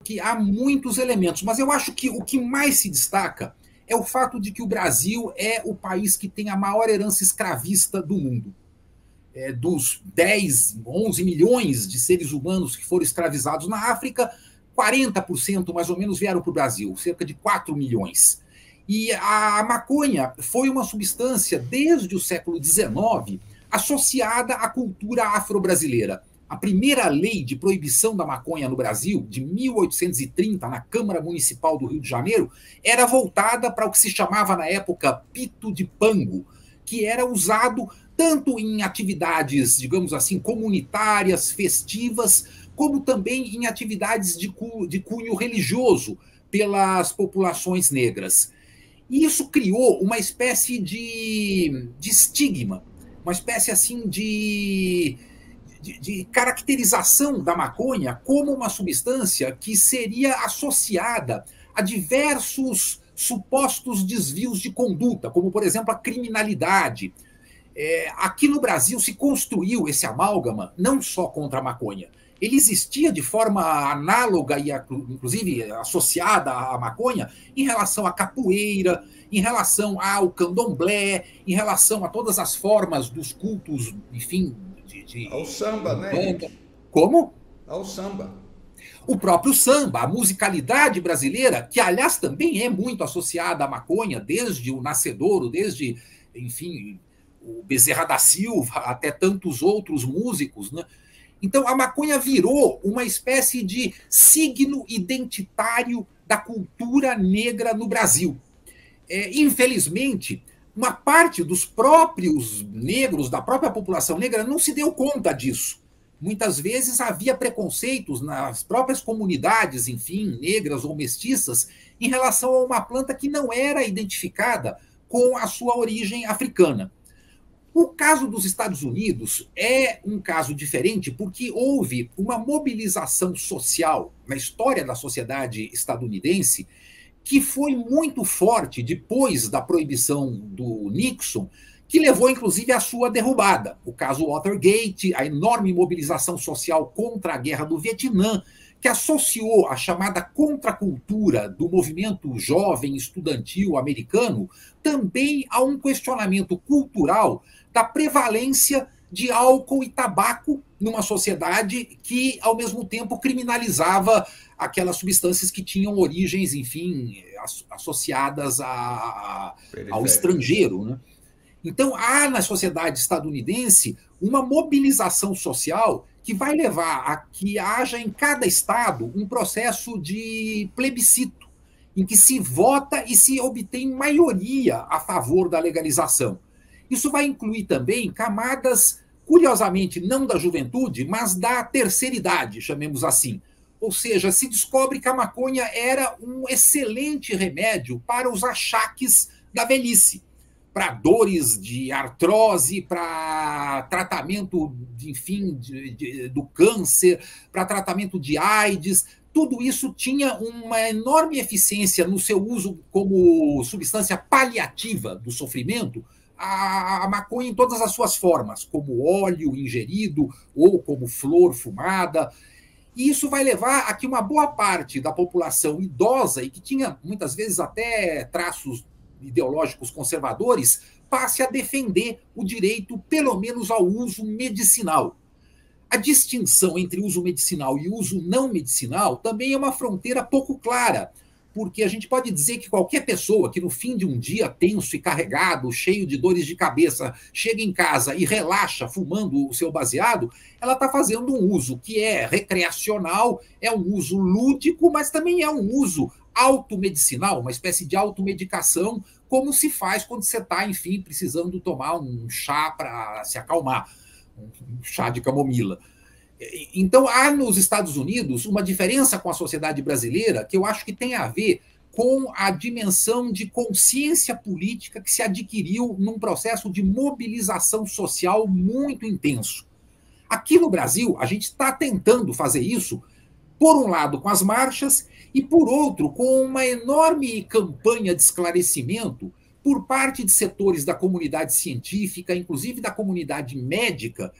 que há muitos elementos, mas eu acho que o que mais se destaca é o fato de que o Brasil é o país que tem a maior herança escravista do mundo. Dos 10, 11 milhões de seres humanos que foram escravizados na África, 40% mais ou menos vieram para o Brasil, cerca de 4 milhões. E a maconha foi uma substância, desde o século XIX, associada à cultura afro-brasileira. A primeira lei de proibição da maconha no Brasil, de 1830, na Câmara Municipal do Rio de Janeiro, era voltada para o que se chamava na época pito de pango, que era usado tanto em atividades, digamos assim, comunitárias, festivas, como também em atividades de cunho religioso pelas populações negras. E isso criou uma espécie de estigma, uma espécie assim de caracterização da maconha como uma substância que seria associada a diversos supostos desvios de conduta, como, por exemplo, a criminalidade. Aqui no Brasil se construiu esse amálgama não só contra a maconha. Ele existia de forma análoga e, inclusive, associada à maconha em relação à capoeira, em relação ao candomblé, em relação a todas as formas dos cultos, enfim, Ao samba, né, banda. Henrique? Como? Ao samba. O próprio samba, a musicalidade brasileira, que, aliás, também é muito associada à maconha, desde o Nascedouro, desde, enfim, o Bezerra da Silva, até tantos outros músicos, né? Então, a maconha virou uma espécie de signo identitário da cultura negra no Brasil. Infelizmente, uma parte dos próprios negros, da própria população negra, não se deu conta disso. Muitas vezes havia preconceitos nas próprias comunidades, enfim, negras ou mestiças, em relação a uma planta que não era identificada com a sua origem africana. O caso dos Estados Unidos é um caso diferente porque houve uma mobilização social na história da sociedade estadunidense que foi muito forte depois da proibição do Nixon, que levou inclusive à sua derrubada. O caso Watergate, a enorme mobilização social contra a guerra do Vietnã, que associou a chamada contracultura do movimento jovem estudantil americano também a um questionamento cultural da prevalência de álcool e tabaco numa sociedade que, ao mesmo tempo, criminalizava aquelas substâncias que tinham origens, enfim, associadas ao estrangeiro, né? Então, há na sociedade estadunidense uma mobilização social que vai levar a que haja em cada estado um processo de plebiscito, em que se vota e se obtém maioria a favor da legalização. Isso vai incluir também camadas, curiosamente, não da juventude, mas da terceira idade, chamemos assim. Ou seja, se descobre que a maconha era um excelente remédio para os achaques da velhice, para dores de artrose, para tratamento, enfim, do câncer, para tratamento de AIDS. Tudo isso tinha uma enorme eficiência no seu uso como substância paliativa do sofrimento, a maconha em todas as suas formas, como óleo ingerido ou como flor fumada. E isso vai levar a que uma boa parte da população idosa, e que tinha muitas vezes até traços ideológicos conservadores, passe a defender o direito, pelo menos, ao uso medicinal. A distinção entre uso medicinal e uso não medicinal também é uma fronteira pouco clara, porque a gente pode dizer que qualquer pessoa que no fim de um dia tenso e carregado, cheio de dores de cabeça, chega em casa e relaxa fumando o seu baseado, ela está fazendo um uso que é recreacional, é um uso lúdico, mas também é um uso automedicinal, uma espécie de automedicação, como se faz quando você está, enfim, precisando tomar um chá para se acalmar, um chá de camomila. Então, há nos Estados Unidos uma diferença com a sociedade brasileira que eu acho que tem a ver com a dimensão de consciência política que se adquiriu num processo de mobilização social muito intenso. Aqui no Brasil, a gente está tentando fazer isso, por um lado, com as marchas, e por outro, com uma enorme campanha de esclarecimento por parte de setores da comunidade científica, inclusive da comunidade médica,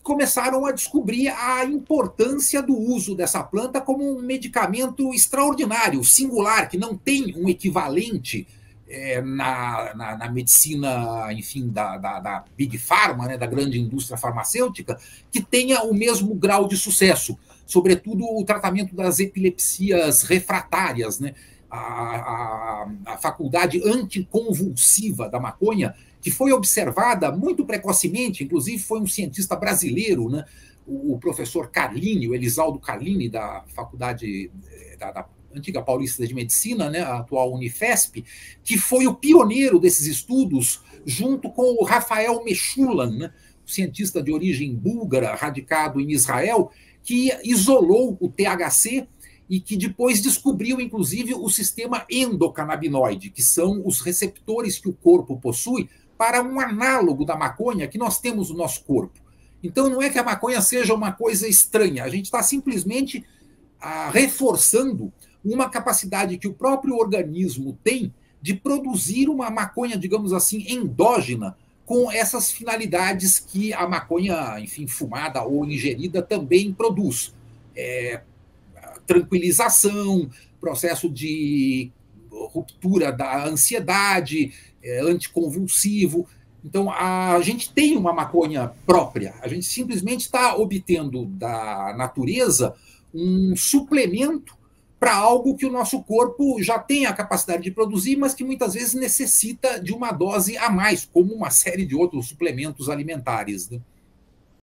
começaram a descobrir a importância do uso dessa planta como um medicamento extraordinário, singular, que não tem um equivalente na medicina, enfim, da Big Pharma, né, da grande indústria farmacêutica, que tenha o mesmo grau de sucesso, sobretudo o tratamento das epilepsias refratárias, né? A faculdade anticonvulsiva da maconha, que foi observada muito precocemente, inclusive foi um cientista brasileiro, né, o professor Carlini, o Elisaldo Carlini, da faculdade da antiga Paulista de Medicina, né, a atual Unifesp, que foi o pioneiro desses estudos, junto com o Rafael Mechulan, né, cientista de origem búlgara, radicado em Israel, que isolou o THC e que depois descobriu, inclusive, o sistema endocannabinoide, que são os receptores que o corpo possui para um análogo da maconha que nós temos no nosso corpo. Então, não é que a maconha seja uma coisa estranha, a gente está simplesmente reforçando uma capacidade que o próprio organismo tem de produzir uma maconha, digamos assim, endógena, com essas finalidades que a maconha, enfim, fumada ou ingerida também produz. Tranquilização, processo de ruptura da ansiedade, anticonvulsivo. Então, a gente tem uma maconha própria, a gente simplesmente está obtendo da natureza um suplemento para algo que o nosso corpo já tem a capacidade de produzir, mas que muitas vezes necessita de uma dose a mais, como uma série de outros suplementos alimentares, né?